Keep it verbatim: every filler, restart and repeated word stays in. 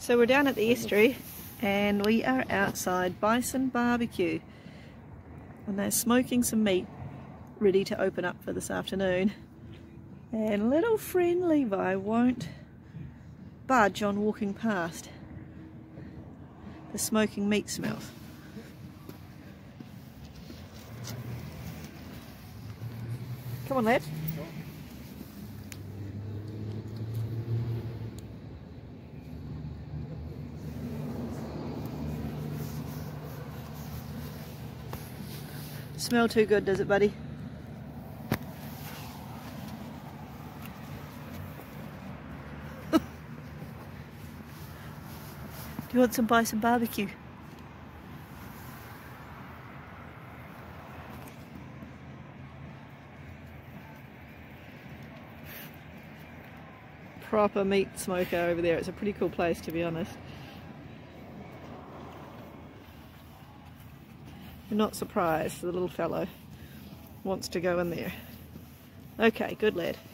So we're down at the estuary and we are outside Bison B B Q and they're smoking some meat ready to open up for this afternoon, and little friend Levi won't budge on walking past the smoking meat smells. Come on, lad. Smell too good, does it, buddy? Do you want some bison barbecue? Proper meat smoker over there. It's a pretty cool place, to be honest. You're not surprised the little fellow wants to go in there. Okay, good lad.